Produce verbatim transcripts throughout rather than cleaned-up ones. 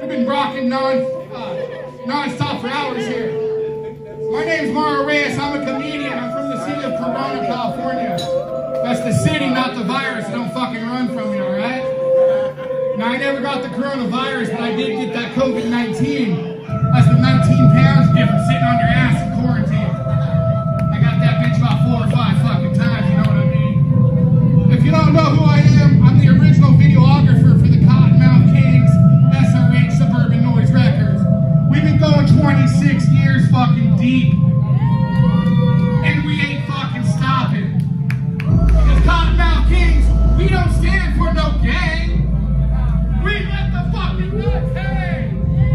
been rocking non, uh, non-stop for hours here. My name's Mario Reyes. I'm a comedian. I'm from the city of Corona, California. That's the city, not the virus. Don't fucking run from me, all right? Now, I never got the coronavirus, but I did get that COVID nineteen. That's the nineteen pounds difference sitting on your ass in quarantine. I got that bitch about four or five fucking times, you know what I mean? If you don't know who I am, I'm the original videographer for the Cottonmouth Kings, S R H Suburban Noise Records. We've been going twenty-six years fucking deep. And we ain't fucking stopping. Because Cottonmouth Kings, we don't stand for no gang. We let the fucking nuts hang.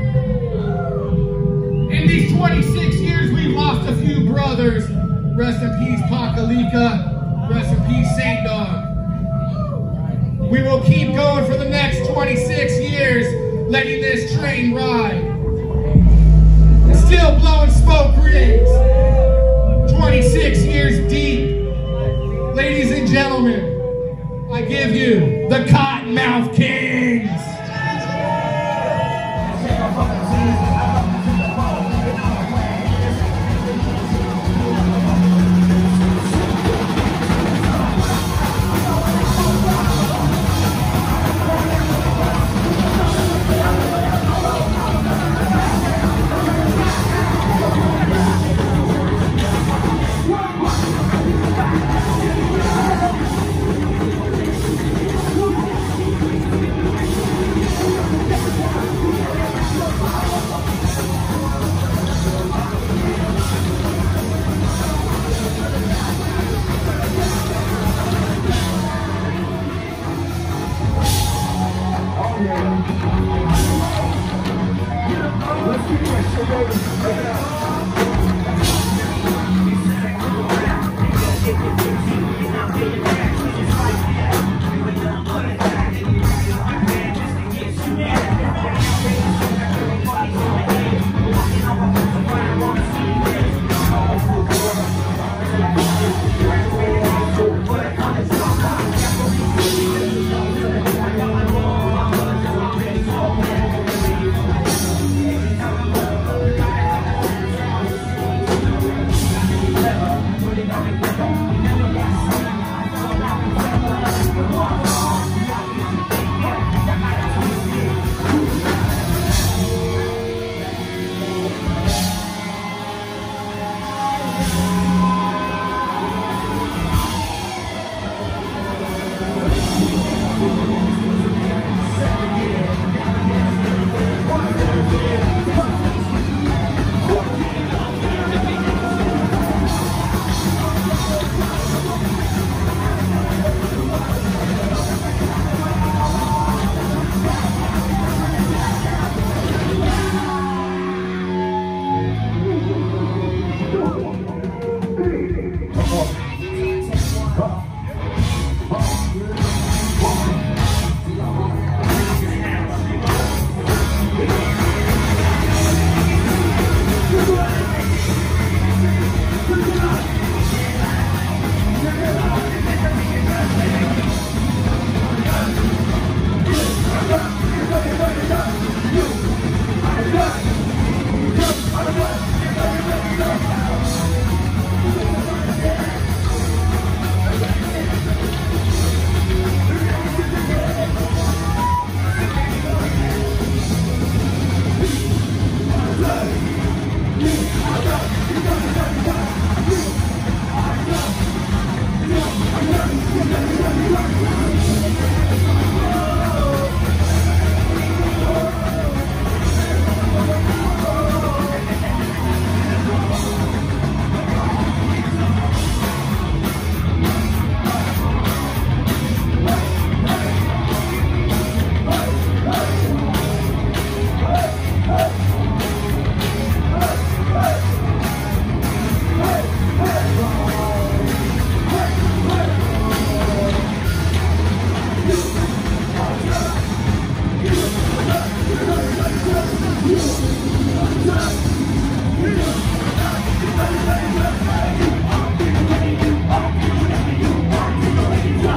In these twenty-six years, we've lost a few brothers. Rest in peace, Pakalika. Rest in peace, Saint Dog. We will keep going for the next twenty-six years, letting this train ride. Still blowing smoke rings. twenty-six years deep. Ladies and gentlemen, I give you the Cottonmouth Kings.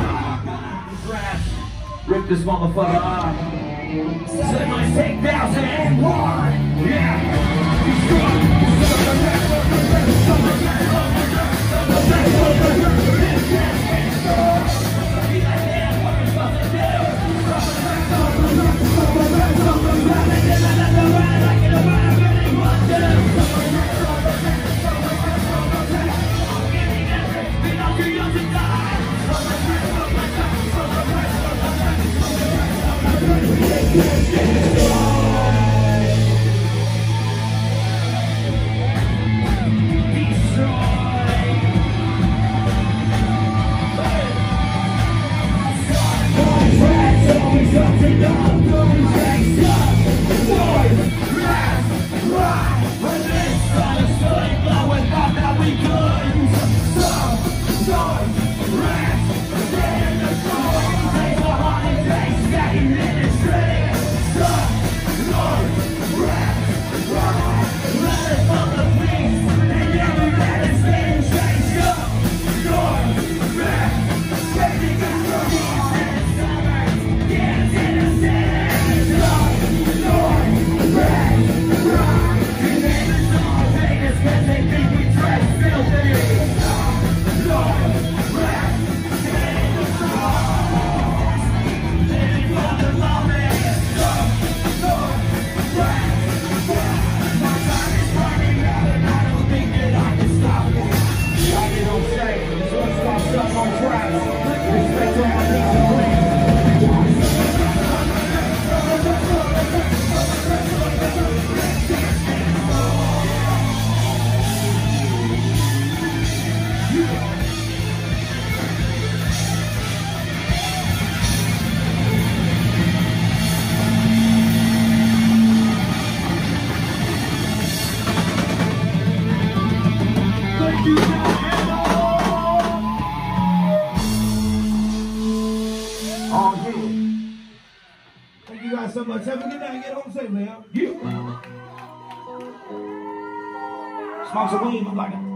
Rip this motherfucker off. Set my take thousand. Oh, yeah. Thank you guys so much. Have a good night. Get home safe, man. Yeah. Smoke some weed, look like it.